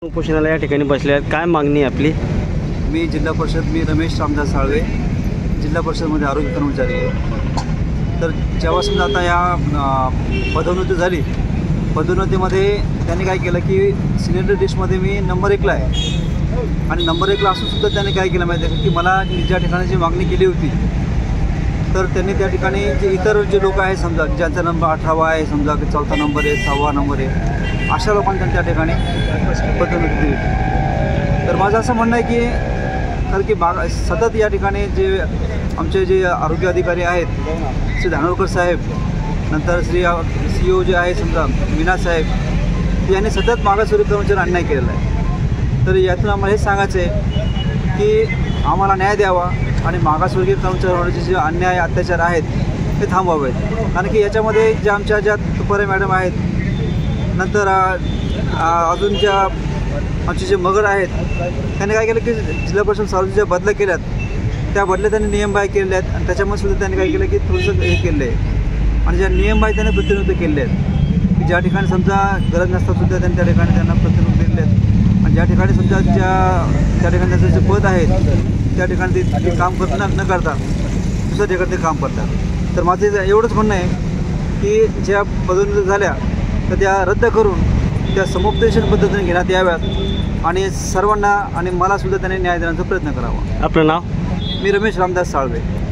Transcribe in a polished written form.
उपोषणाला या ठिकाणी बसले आहेत, काय मागणी आहे आपली? मी रमेश रामदास साळवे, जिल्हा परिषदमध्ये आरोग्य कर्मचारी आहे. तर जेव्हापासून आता या पदोन्नती झाली, पदोन्नतीमध्ये त्यांनी काय केलं की सिलेंडर डिशमध्ये मी नंबर 1ला आहे आणि नंबर 1ला असूनसुद्धा त्यांनी काय केलं माहिती आहे की मला ज्या ठिकाणी जी मागणी केली होती तर त्यांनी त्या ठिकाणी जे इतर जे लोक आहेत समजा ज्यांचा नंबर 18वा आहे, समजा की 4था नंबर आहे, 6वा नंबर आहे, अशा लोकांना त्या ठिकाणी पदोन्नती दिली. तर माझं असं म्हणणं आहे की कारण की सतत या ठिकाणी जे आमचे जे आरोग्य अधिकारी आहेत श्री धानोरकर साहेब, नंतर श्री CEO जे आहे समजा मीना साहेब, यांनी सतत मागासवर्गीय कर्मचारी अन्याय केलेला आहे. तर यातून आम्हाला हे सांगायचं आहे की आम्हाला न्याय द्यावा आणि मागासवर्गीय कर्मचाऱ्यांवरचे जे अन्याय अत्याचार आहेत ते थांबवावेत. कारण की याच्यामध्ये ज्या तुपारे मॅडम आहेत, नंतर अजून ज्या आमचे जे मगर आहेत त्यांनी काय केलं की जिल्हा परिषद सार्वजनिक ज्या बदल्या केल्यात त्या बदल्या त्यांनी नियमबाह्य केलेल्या आहेत आणि त्याच्यामुळे सुद्धा त्यांनी काय केलं की थोडंसं हे केलं आहे आणि ज्या नियमबाह्य त्यांनी प्रतिनिधित्व केले आहेत की ज्या ठिकाणी समजा गरज नसतात सुद्धा त्यांनी त्या ठिकाणी त्यांना प्रतिनिधित्व दिलेले आहेत आणि ज्या ठिकाणी समजा त्या ठिकाणी त्यांचं जे पद आहेत त्या ठिकाणी ते काम न करता दुसऱ्या ठिकाणी ते काम करतात. तर माझं एवढंच म्हणणं आहे की ज्या पदोन्नती झाल्या तर त्या रद्द करून त्या समुपदेशन पद्धतीने घेण्यात याव्यात आणि सर्वांना आणि मला सुद्धा त्यांनी न्याय देण्याचा प्रयत्न करावा. आपलं नाव? मी रमेश रामदास साळवे.